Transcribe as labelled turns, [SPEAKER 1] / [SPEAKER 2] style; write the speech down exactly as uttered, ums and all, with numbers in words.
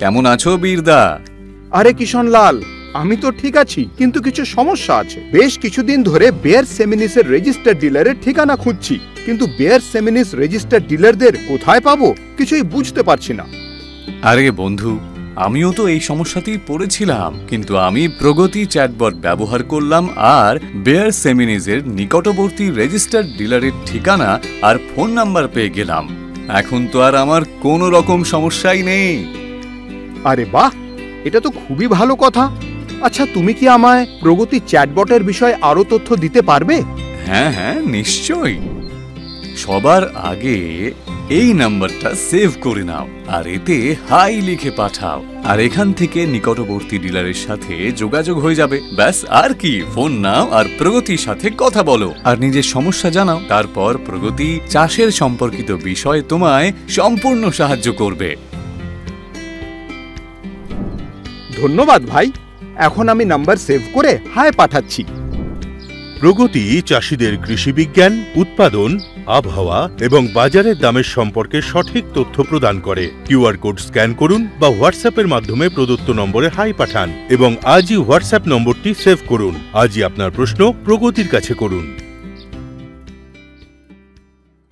[SPEAKER 1] কেমন আছো বীরদা?
[SPEAKER 2] আরে কিষণলাল, আমি তো ঠিক আছি, কিন্তু কিছু সমস্যা আছে। বেশ কিছুদিন ধরে বেয়ার সেমিনিসের রেজিস্টার ডিলারের ঠিকানা খুঁজছি, কিন্তু বেয়ার সেমিনিস রেজিস্টার ডিলারদের কোথায় পাবো কিছুই বুঝতে পারছি না।
[SPEAKER 1] আরে বন্ধু, আমিও তো এই সমস্যাতেই পড়েছিলাম, কিন্তু আমি প্রগতি চ্যাটবট ব্যবহার করলাম আর বেয়ার সেমিনিসের নিকটবর্তী রেজিস্টার ডিলারের ঠিকানা আর ফোন নাম্বার পেয়ে গেলাম। এখন তো আর আমার কোনো রকম সমস্যাই নেই।
[SPEAKER 2] আরে বাহ, এটা তো খুবই ভালো কথা। আচ্ছা, তুমি কি আমায় প্রগতি চ্যাটবটের বিষয়ে আরো তথ্য দিতে পারবে?
[SPEAKER 1] হ্যাঁ হ্যাঁ, নিশ্চয়ই। সবার আগে এই নাম্বারটা সেভ করে নাও আর এতে হাই লিখে পাঠাও, আর এখান থেকে নিকটবর্তী ডিলারের সাথে যোগাযোগ হয়ে যাবে। ব্যাস, আর কি, ফোন নাও আর প্রগতির সাথে কথা বলো আর নিজের সমস্যা জানাও। তারপর প্রগতি চাষের সম্পর্কিত বিষয় তোমায় সম্পূর্ণ সাহায্য করবে।
[SPEAKER 2] ধন্যবাদ ভাই, এখন আমি নাম্বার সেভ করে হাই পাঠাচ্ছি।
[SPEAKER 3] প্রগতি চাষীদের কৃষি বিজ্ঞান, উৎপাদন, আবহাওয়া এবং বাজারের দামের সম্পর্কে সঠিক তথ্য প্রদান করে। কিউআর কোড স্ক্যান করুন বা হোয়াটসঅ্যাপের মাধ্যমে প্রদত্ত নম্বরে হাই পাঠান এবং আজই হোয়াটসঅ্যাপ নম্বরটি সেভ করুন। আজই আপনার প্রশ্ন প্রগতির কাছে করুন।